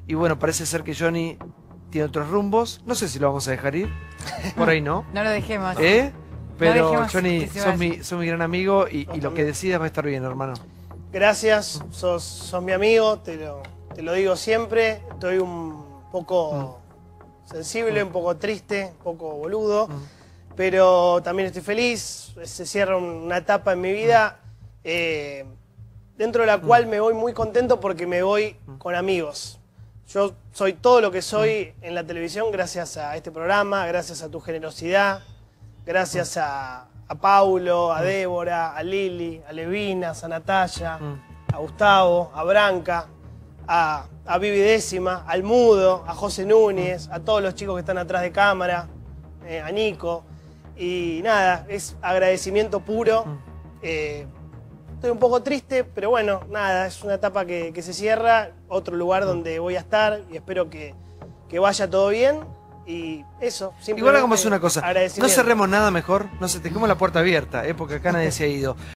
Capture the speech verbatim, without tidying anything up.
Y bueno, parece ser que Johnny tiene otros rumbos. No sé si lo vamos a dejar ir. Por ahí no. No lo dejemos. ¿Eh? Pero no dejemos Johnny, que se sos vaya. mi, sos mi gran amigo y, y lo que decidas va a estar bien, hermano. Gracias, sos, sos mi amigo, te lo, te lo digo siempre. Estoy un poco mm. sensible, mm. un poco triste, un poco boludo, mm. pero también estoy feliz. Se cierra una etapa en mi vida, mm. eh, dentro de la mm. cual me voy muy contento porque me voy mm. con amigos. Yo soy todo lo que soy mm. en la televisión gracias a este programa, gracias a tu generosidad, gracias mm. a... a Paulo, a Débora, a Lili, a Levina, a Natalia, mm. a Gustavo, a Branca, a, a Vivi Décima, al Mudo, a José Núñez, mm. a todos los chicos que están atrás de cámara, eh, a Nico. Y nada, es agradecimiento puro. Mm. Eh, estoy un poco triste, pero bueno, nada, es una etapa que, que se cierra, otro lugar mm. donde voy a estar y espero que, que vaya todo bien. Y eso, simplemente igual hagamos una cosa, no cerremos nada mejor, no se dejemos la puerta abierta, ¿eh? Porque acá nadie se ha ido.